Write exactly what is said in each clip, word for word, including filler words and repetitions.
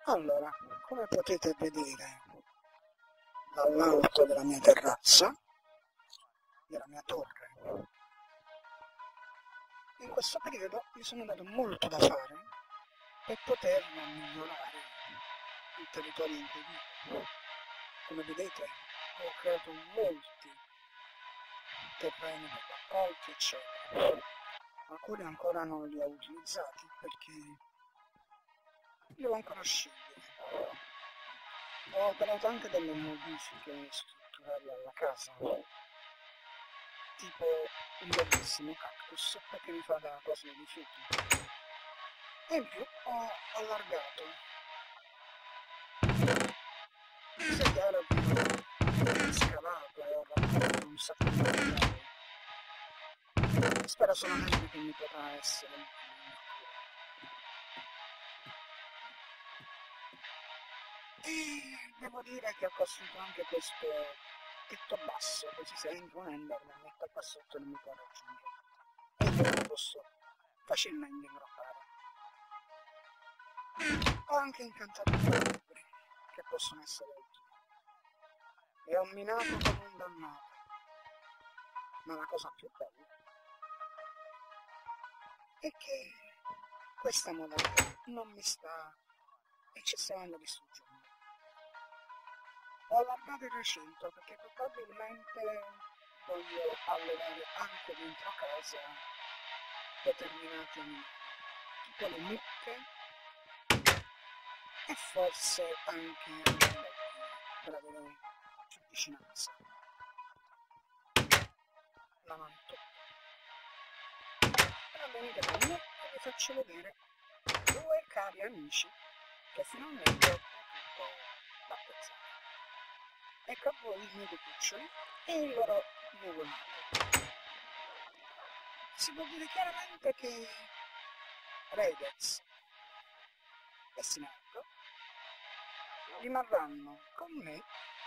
Allora, come potete vedere dall'alto della mia terrazza, della mia torre, in questo periodo mi sono dato molto da fare per poter migliorare il territorio in cui vivo. Come vedete, ho creato molti terreni per raccolti, eccetera. Alcuni ancora non li ho utilizzati perché li devo ancora scegliere. Ho operato anche delle modifiche strutturali alla casa, tipo un bellissimo cactus perché mi fa da cosa di rifiuti. E in più ho allargato il sentiero che ho scavato e ho raccolto un sacco di materiale. Spero solamente che mi potrà essere utile. E devo dire che ho costruito anche questo tetto basso, così se entro un ender mi metto qua sotto e non mi può raggiungere. E io lo posso facilmente ingroppare. Ho anche incantato due libri che possono essere utili. E ho minato come un dannato. Ma la cosa più bella è che questa modalità non mi sta eccessivamente distruggendo. Ho allargato il recinto perché probabilmente voglio allevare anche dentro casa determinati animali, tipo le mucche e forse anche le galline, per avere più vicinanza. La manto. Però venite con me e vi faccio vedere due cari amici che finalmente ho potuto battezzare. Ecco a voi i miei due cuccioli e il loro nuovo nato. Si può dire chiaramente che Redez e Sinardo rimarranno con me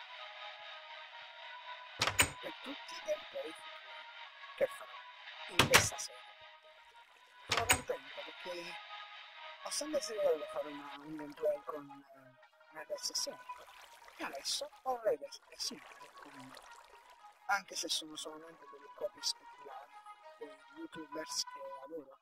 per tutti i tempi futuri che farò in questa serie. Sono contento perché ho sempre desiderato fare una, un gameplay con uh, Redez e Sinardo e adesso ho Redez e Sinardo con me, anche se sono solamente delle copie speculari dei youtubers che adoro.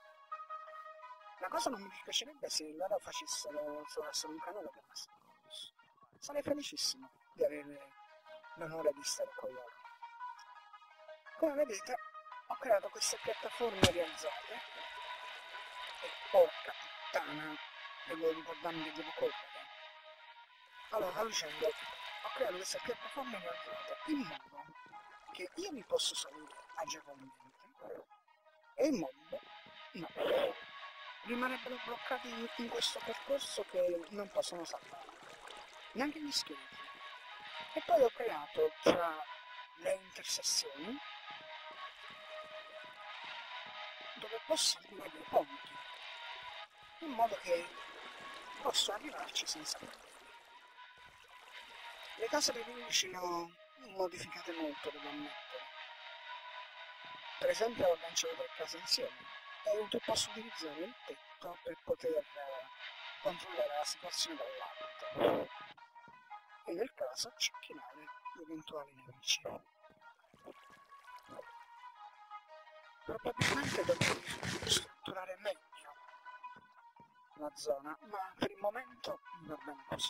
La cosa non mi dispiacerebbe se loro facessero trovassero un canale per Master Focus. Sarei felicissimo di avere l'onore di stare con loro. Come vedete ho creato queste piattaforme rialzate e porca puttana devo ricordarmi che devo correre. Allora, stavo dicendo, ho creato queste piattaforme rialzate in modo che io mi posso salire agevolmente e il mob no. Rimarrebbero bloccati in questo percorso che non possono saltare, neanche gli scheletri. E poi ho creato tra le intersezioni dove è possibile dei ponti, in modo che posso arrivarci senza problemi. Le case dei nemici le ho modificate molto, devo ammettere. Per esempio ho lanciato tre case insieme e posso utilizzare il tetto per poter eh, controllare la situazione dall'alto e nel caso cecchinare gli eventuali nemici. Probabilmente dovrei strutturare meglio la zona, ma per il momento va bene così.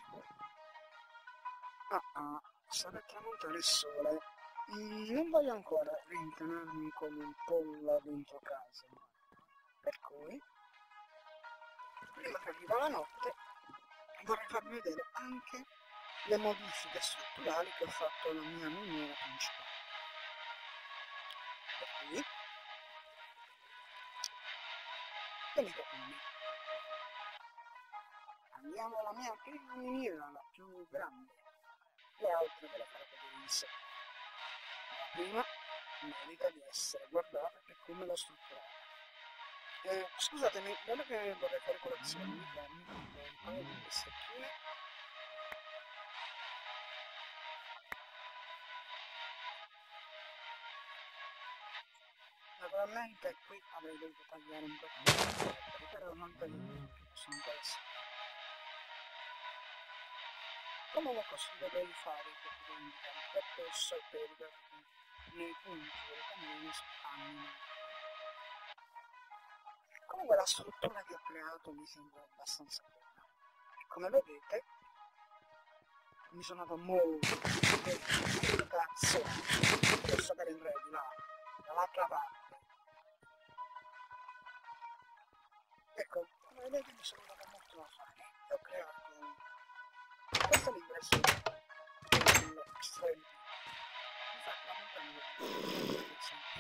Ah ah, sta per tramontare il sole. Mm, non voglio ancora rintanarmi come un pollo dentro casa. Per cui, prima che arriva la notte, vorrei farvi vedere anche le modifiche strutturali che ho fatto alla mia miniera principale. Per cui, venite con me. Andiamo alla mia prima miniera, la più grande. Le altre ve le farò vedere in sé. La prima merita di essere guardata per come l'ho strutturata. Eh, scusatemi, dato che vorrei fare colazione, mi fermi un paio di stecchine. Naturalmente qui avrei dovuto tagliare un po' di alberi, però non tagliamo più, sono questi. come lo consiglio di fare per indicare il percorso e per evitare nei punti delle cammine spammino. Comunque la struttura che ho creato mi sembra abbastanza buona. E come vedete mi sono dato molto cazzo posso andare in re di là dall'altra parte. Ecco, come vedete mi sono dato molto da fare e ho creato questa l'ingresso dell'estremo. Infatti la montagna è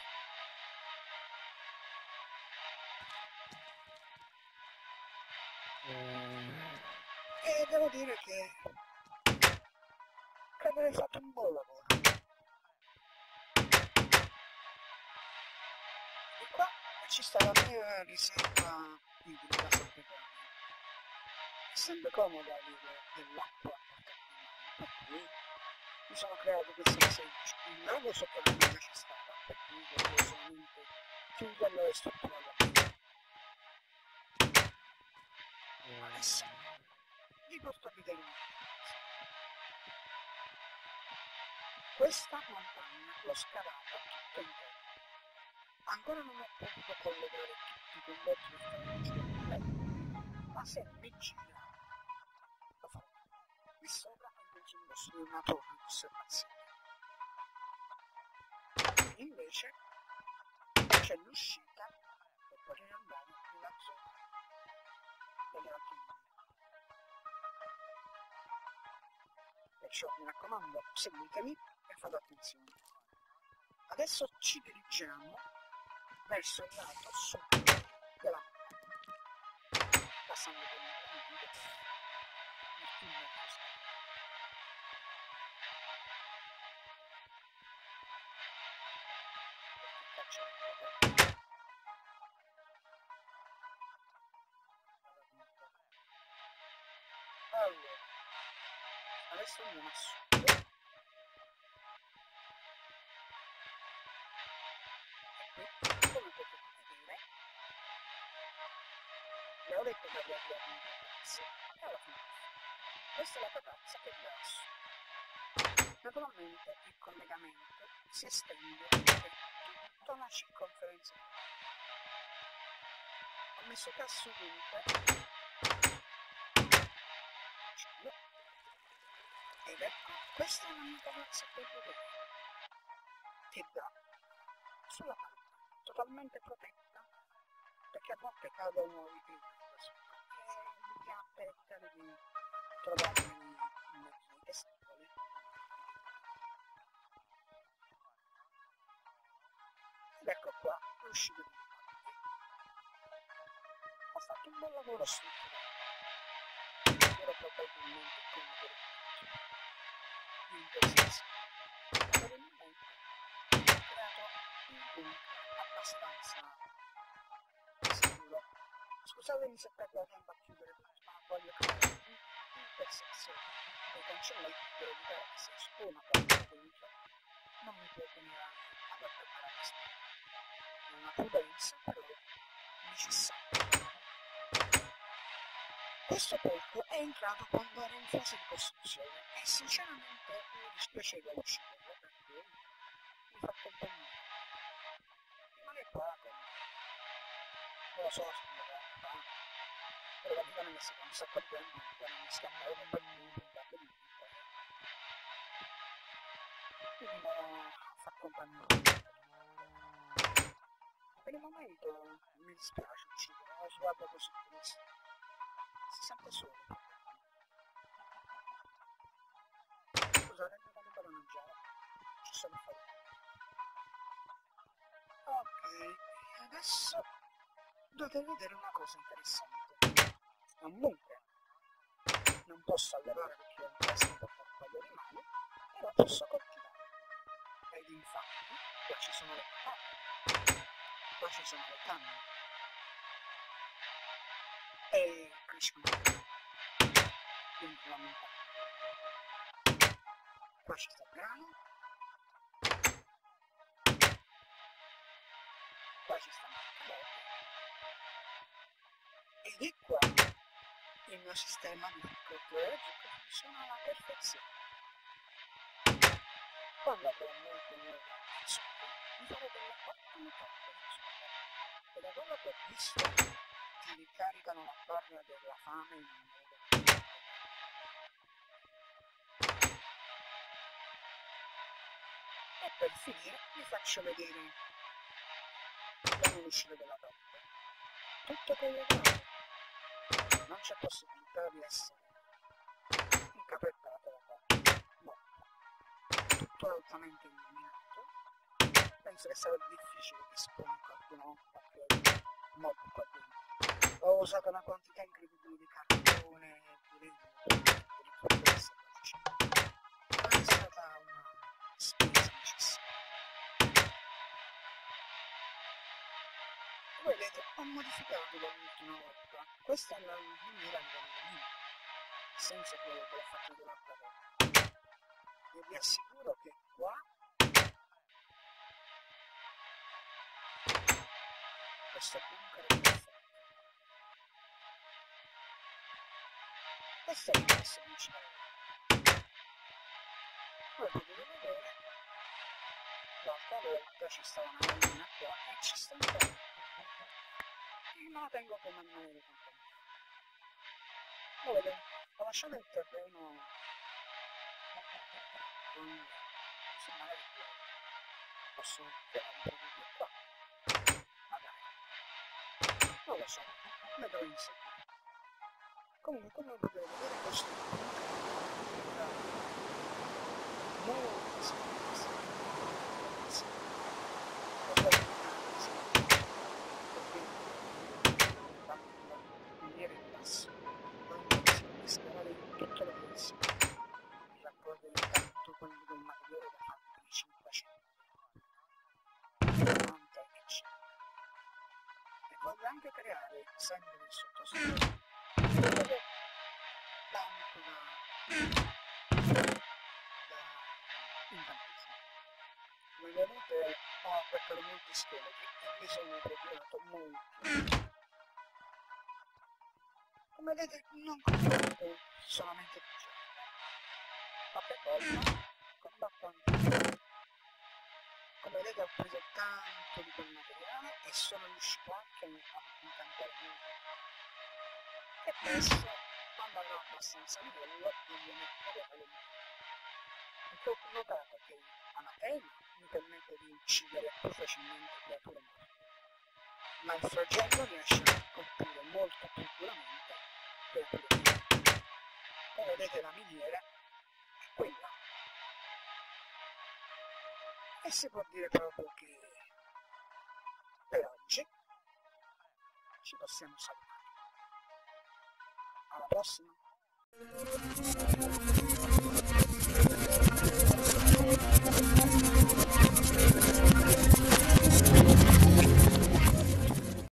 e devo dire che credo di aver fatto un buon lavoro. E qua ci sta la mia riserva di vita sotterranea. È sempre comodo avere dell'acqua a portata di mano, per cui mi sono creato questa semplice. Il lago sotterraneo già c'è stata, per cui devo solamente chiuderlo e strutturarlo. Adesso vi porto a vedere un po'. Questa montagna l'ho scavata tutta intera. Ancora non ho potuto collegare tutti i condotti che stanno girando, ma se mi gira lo farò. Qui sopra è invece di costruire una torre di osservazione. Qui invece c'è l'uscita per poter andare nella zona delle altre mine. Perciò mi raccomando, seguitemi e fate attenzione. Adesso ci dirigiamo verso il lato sud della montagna, passando per un cammino il tunnel costato. Allora, adesso andiamo a sud. Come potete vedere, le ho detto che avrei creato una patazza e alla fine questa è la patazza che va su. Naturalmente il collegamento si estende per tutta la circonferenza. Ho messo caso dunque ed ecco, questa è la mia patazza per vedere che dà sulla parte totalmente protetta perché a volte cadono i piedi da sopra e mi aspetta di trovarmi in mezzo ai testicoli. Ed ecco qua l'uscita di parte. Ho fatto un buon lavoro strutturato, ero probabilmente come per il in presenza. Probabilmente ho creato un bunker abbastanza sicuro. Scusatemi se perdo tempo a chiudere tutto, ma voglio creare un'intersezione dei cancelletti per evitare che se esco una parte dentro non mi può venire ad attaccare a questa. È una prudenza però necessaria. Questo porto è entrato quando era in fase di costruzione e sinceramente mi dispiaceva ucciderlo perché mi fa compagnia. Rimane qua con... non lo so se mi fa, però praticamente si fa un sacco di tempo che non mi scappavo per nulla, un dato di vita. Quindi mi fa compagnia. Per il momento mi dispiace uccidere, lo sguardo così triste. Si sente solo. Scusate, mi fanno per mangiare. Ci sono fuori. Ok, e adesso dovete vedere una cosa interessante. È un bunker. Non posso allevare perché ho un prestito per un paio di mani, però posso coltivare. Ed infatti, qua ci sono le patate. Qua ci sono le canne. E crescono dentro la montagna. Qua ci sta il grano, qua ci stanno le carote ed è qua il mio sistema di agricoltura funziona alla perfezione. Quando avrò molto nuovo insomma, mi farò delle ottime coppe di zucchero e da quello che ho visto ti ricaricano la barra della fame in un modo. E per finire vi faccio vedere l'uscita della toppa. Tutto collegato, non c'è possibilità di essere incapettato da parte. No, tutto altamente illuminato. Penso che sarà difficile che esponi qualcuno qualche mob qua dentro. Ho usato una quantità incredibile di carbone e di legno per tutto questo processo. Ma è stata una spesa necessaria. Vedete, ho modificato dall'ultima volta. Questa è la miniera di vanillina, nel senso che l'ho fatto dell'altra volta. E vi assicuro che qua questo bunker è perfetto. Questo è il passo principale. Come potete vedere, l'altra volta ci stava una gallina qua e ci sta un po'. E me la tengo come animale di compagnia. Vedete, ho lasciato il terreno con così magari posso riprodurlo qua. Magari. Non lo so, vedrò in seguito. Comunque, come potete vedere, questo è molto semplice. Perché la miniera in basso, quando si può scavare in tutte le direzioni, mi raccordo tanto quello del materiale da fatto di cinquecento, novanta eccetera. E voglio anche creare, sempre nel sottoscritto, tanto da, da incantesimo. Come vedete ho attaccato molti scheletri e mi sono procurato molti. Come vedete non combatto solamente di gioco, ma per volta combatto anche. Come vedete ho preso tanto di quel materiale e sono riuscito anche a incantare molto. E adesso, quando avrò abbastanza livello, voglio mettere alle mie. Perché ho notato che Anatema mi permette di uccidere più facilmente creature morte, ma il flagello riesce a colpire molto più duramente creature vive. E vedete la miniera è quella. E si può dire proprio che per oggi ci possiamo salutare. Alla prossima!